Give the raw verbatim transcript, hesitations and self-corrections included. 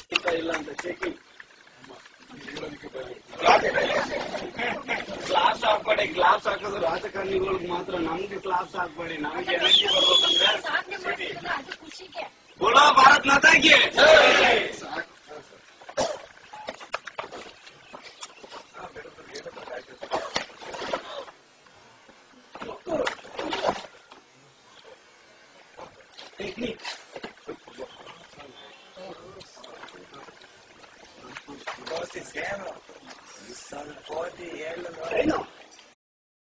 ಇಲ್ಲ ಅಂತ checking. Class ಹಾಕ್ಬೇಡಿ, class ಹಾಕಿದ್ರೆ ರಾಜಕಾರಣಿಗಳಿಗೆ ಮಾತ್ರ, ನಮ್ಗೆ ಕ್ಲಾಸ್ ಹಾಕ್ಬೇಡಿ. ನಮ್ಗೆ ಎನರ್ಜಿ ಬರ್ಬೇಕಂದ್ರೆ ಬೋಲೋ ಭಾರತ್ ಮಾತಾ ಕಿ.